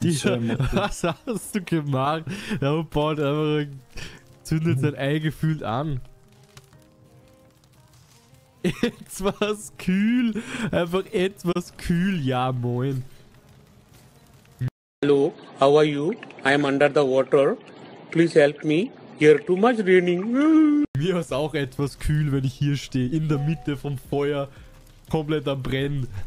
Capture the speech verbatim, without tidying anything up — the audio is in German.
Was hast du gemacht? Der baut einfach, zündet sein Ei gefühlt an. Etwas kühl, einfach etwas kühl, ja moin. Hello, how are you? I am under the water. Please help me. Here too much raining. Mir ist auch etwas kühl, wenn ich hier stehe, in der Mitte vom Feuer, komplett am Brennen.